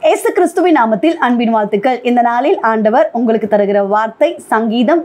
இயேசு கிறிஸ்துவின் நாமத்தில் அன்பின் வாழ்த்துக்கள். இந்த நாளில் ஆண்டவர் உங்களுக்கு தருகிற வார்த்தை சங்கீதம்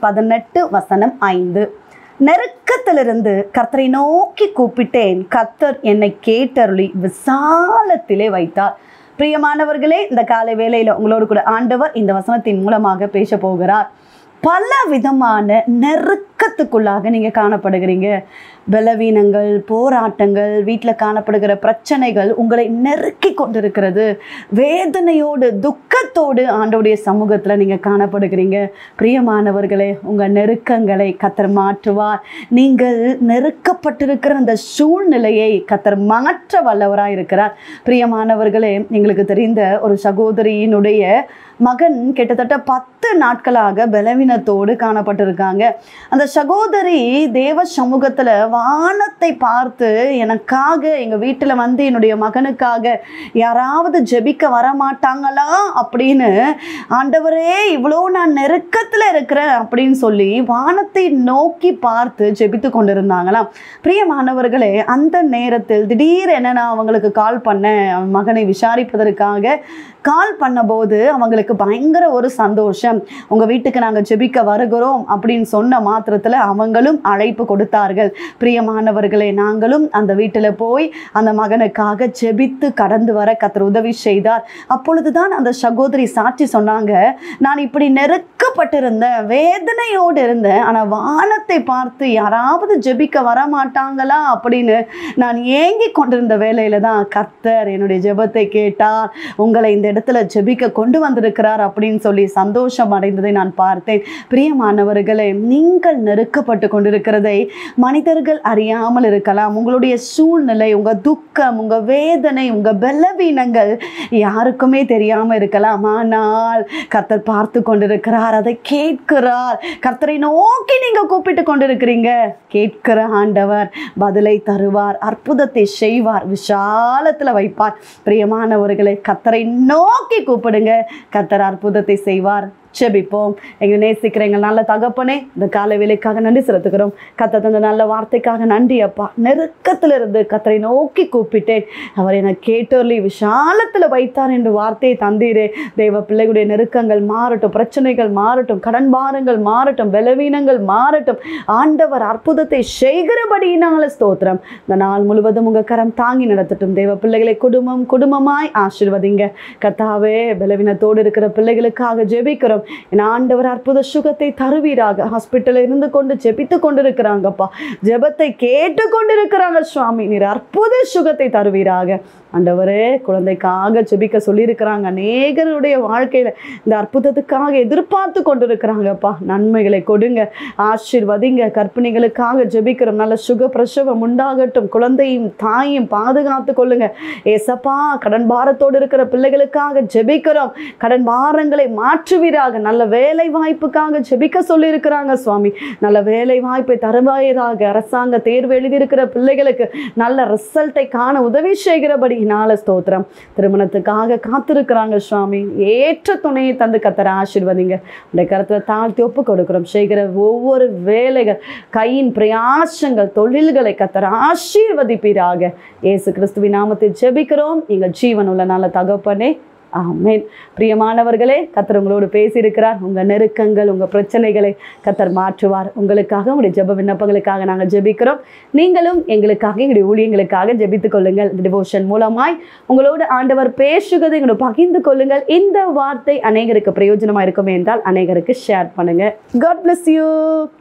118 வசனம் 5. நெருக்கத்திலிருந்து கர்த்தரை நோக்கி கூப்பிட்டேன், கர்த்தர் என்னை கேட்டருளி விசாலத்திலே வைத்தார். பிரியமானவர்களே, இந்த காலை வேளையில உங்களோடு கூட ஆண்டவர் இந்த வசனத்தின் மூலமாக பேச போகிறார். பல விதமான நெருக்கத்துக்குள்ளாக நீங்கள் காணப்படுகிறீங்க. பலவீனங்கள், போராட்டங்கள், வீட்டில் காணப்படுகிற பிரச்சனைகள் உங்களை நெருக்கி கொண்டிருக்கிறது. வேதனையோடு துக்கத்தோடு ஆண்டவருடைய சமூகத்தில் நீங்கள் காணப்படுகிறீங்க. பிரியமானவர்களே, உங்கள் நெருக்கங்களை கர்த்தர் மாற்றுவார். நீங்கள் நெருக்கப்பட்டிருக்கிற அந்த சூழ்நிலையை கர்த்தர் மாற்ற வல்லவராக இருக்கிறார். பிரியமானவர்களே, எங்களுக்கு தெரிந்த ஒரு சகோதரியினுடைய மகன் கிட்டத்தட்ட 10 நாட்களாக பலவீனத்தோடு காணப்பட்டிருக்காங்க. அந்த சகோதரி தேவ சமூகத்தில் வானத்தை பார்த்து, எனக்காக எங்கள் வீட்டில் வந்து என்னுடைய மகனுக்காக யாராவது ஜெபிக்க வரமாட்டாங்களா அப்படின்னு, ஆண்டவரே இவ்வளோ நான் நெருக்கத்தில் இருக்கிறேன் அப்படின்னு சொல்லி வானத்தை நோக்கி பார்த்து ஜெபித்து கொண்டிருந்தாங்களாம். பிரியமானவர்களே, அந்த நேரத்தில் திடீரென நான் அவங்களுக்கு கால் பண்ணேன். மகனை விசாரிப்பதற்காக கால் பண்ணபோது அவங்களுக்கு பயங்கர ஒரு சந்தோஷம். உங்கள் வீட்டுக்கு நாங்கள் ஜெபிக்க வருகிறோம் அப்படின்னு சொன்ன மாத்திரத்தில் அவங்களும் அழைப்பு கொடுத்தார்கள். பிரியமானவர்களே, நாங்களும் அந்த வீட்டில் போய் அந்த மகனுக்காக ஜெபித்து கடந்து வர கர்த்தர் உதவி செய்தார். அப்பொழுதுதான் அந்த சகோதரி சாட்சி சொன்னாங்க, நான் இப்படி நெருக்கப்பட்டிருந்தேன், வேதனையோடு இருந்தேன், ஆனால் வானத்தை பார்த்து யாராவது ஜெபிக்க வரமாட்டாங்களா அப்படின்னு நான் ஏங்கி கொண்டிருந்த வேலையில தான் கர்த்தர் என்னுடைய ஜெபத்தை கேட்டார். உங்களை இந்த இடத்துல ஜெபிக்க கொண்டு வந்திருக்கிறார் அப்படின்னு சொல்லி சந்தோஷம் அடைந்ததை நான் பார்த்தேன். பிரியமானவர்களே, நீங்கள் நெருக்கப்பட்டு கொண்டிருக்கிறதை மனிதர்கள் அறியாமல் இருக்கலாம். உங்களுடைய சூழ்நிலை, உங்கள் துக்கம், உங்கள் வேதனை, உங்கள் பலவீனங்கள் யாருக்குமே தெரியாமல் இருக்கலாம். ஆனால் கர்த்தர் பார்த்து கொண்டிருக்கிறார், அதை கேட்கிறார். கர்த்தரை நோக்கி நீங்கள் கூப்பிட்டு கொண்டிருக்கிறீங்க. கேட்கிற ஆண்டவர் பதிலை தருவார், அற்புதத்தை செய்வார், விசாலத்தில் வைப்பார். பிரியமானவர்களை, கர்த்தரை நோக்கி கூப்பிடுங்க, கர்த்தர் அற்புதத்தை செய்வார். ஜெபிப்போம். எங்களை நேசிக்கிற எங்கள் நல்ல தகப்பனே, இந்த காலை வேலைக்காக நன்றி செலுத்துகிறோம். கர்த்தர் தந்த நல்ல வார்த்தைக்காக நன்றி அப்பா. நெருக்கத்திலிருந்து கர்த்தரை நோக்கி கூப்பிட்டேன், அவர் என்னை கேட்டருளி விசாலத்தில் வைத்தார் என்று வார்த்தையை தந்தீரே. தெய்வ பிள்ளைகளுடைய நெருக்கங்கள் மாறட்டும், பிரச்சனைகள் மாறட்டும், கடன் பாரங்கள் மாறட்டும், பலவீனங்கள் மாறட்டும். ஆண்டவர் அற்புதத்தை செய்கிறபடியினால ஸ்தோத்திரம். இந்த நாள் முழுவதும் உங்கள் கரம் தாங்கி நடத்தட்டும். தெய்வ பிள்ளைகளை குடும்பம் குடும்பமாய் ஆசீர்வதிங்க கர்த்தாவே. பலவீனத்தோடு இருக்கிற பிள்ளைகளுக்காக ஜெபிக்கிறோம். என் ஆண்டவர் அற்புத சுகத்தை தருவீராக. ஹாஸ்பிட்டலில் இருந்து கொண்டு ஜெபித்து கொண்டிருக்கிறாங்கப்பா, ஜெபத்தை கேட்டு கொண்டிருக்கிறாங்க சுவாமி. நீர் அற்புத சுகத்தை தருவீராக. ஆண்டவரே, குழந்தைக்காக ஜெபிக்க சொல்லியிருக்கிறாங்க. அநேகருடைய வாழ்க்கையில் இந்த அற்புதத்துக்காக எதிர்பார்த்து கொண்டிருக்கிறாங்கப்பா. நன்மைகளை கொடுங்க, ஆசீர்வதிங்க. கர்ப்பிணிகளுக்காக ஜெபிக்கிறோம், நல்ல சுக பிரசவம் உண்டாகட்டும். குழந்தையும் தாயும் பாதுகாத்து கொள்ளுங்க ஏசப்பா. கடன் பாரத்தோடு இருக்கிற பிள்ளைகளுக்காக ஜெபிக்கிறோம், கடன் பாரங்களை மாற்றுவீராக. நல்ல வேலை வாய்ப்புக்காக ஜெபிக்க சொல்லியிருக்கிறாங்க சுவாமி. நல்ல வேலை வாய்ப்பை தருவாயிராக. அரசாங்க தேர்வு எழுதியிருக்கிற பிள்ளைகளுக்கு நல்ல ரிசல்ட்டை காண உதவி செய்கிறபடி ஸ்தோத்திரம். திருமணத்துக்காக காத்திருக்கிறாங்க சுவாமி. ஏற்ற துணையை தந்து கர்த்தர் ஆசீர்வதிங்க. இந்த கருத்துல தாழ்த்தி ஒப்பு கொடுக்கிறோம். செய்கிற ஒவ்வொரு வேலைகள், கையின் பிரயாசங்கள், தொழில்களை கர்த்தர் ஆசீர்வதிப்பீராக. இயேசு கிறிஸ்துவின் நாமத்தில் ஜெபிக்கிறோம் எங்கள் ஜீவனுள்ள நல்ல தகப்பனே, ஆமென். பிரியமானவர்களே, கர்த்தர் உங்களோடு பேசியிருக்கிறார். உங்கள் நெருக்கங்கள், உங்கள் பிரச்சனைகளை கர்த்தர் மாற்றுவார். உங்களுக்காக உங்களுடைய ஜெப விண்ணப்பங்களுக்காக நாங்கள் ஜெபிக்கிறோம். நீங்களும் எங்களுக்காக, எங்களுடைய ஊழியங்களுக்காக ஜெபித்துக் கொள்ளுங்கள். இந்த டிவோஷன் மூலமாய் உங்களோடு ஆண்டவர் பேசுகிறதை எங்களோட பகிர்ந்து கொள்ளுங்கள். இந்த வார்த்தை அநேகருக்கு பிரயோஜனமாக இருக்குமே என்றால் அநேகருக்கு ஷேர் பண்ணுங்க. God bless you.